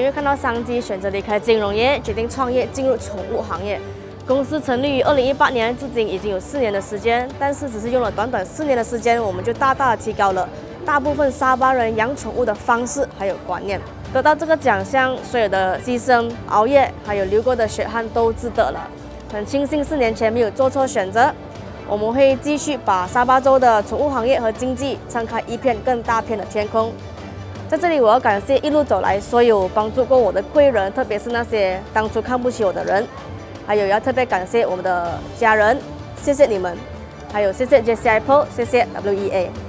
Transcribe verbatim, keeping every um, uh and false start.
又看到商机，选择离开金融业，决定创业进入宠物行业。公司成立于二零一八年，至今已经有四年的时间，但是只是用了短短四年的时间，我们就大大的提高了大部分沙巴人养宠物的方式还有观念。得到这个奖项，所有的牺牲、熬夜还有流过的血汗都值得了。很庆幸四年前没有做错选择。我们会继续把沙巴州的宠物行业和经济撑开一片更大片的天空。在这里，我要感谢一路走来所有帮助过我的贵人，特别是那些当初看不起我的人，还有要特别感谢我们的家人，谢谢你们，还有谢谢 J C Apple， 谢谢 W E A。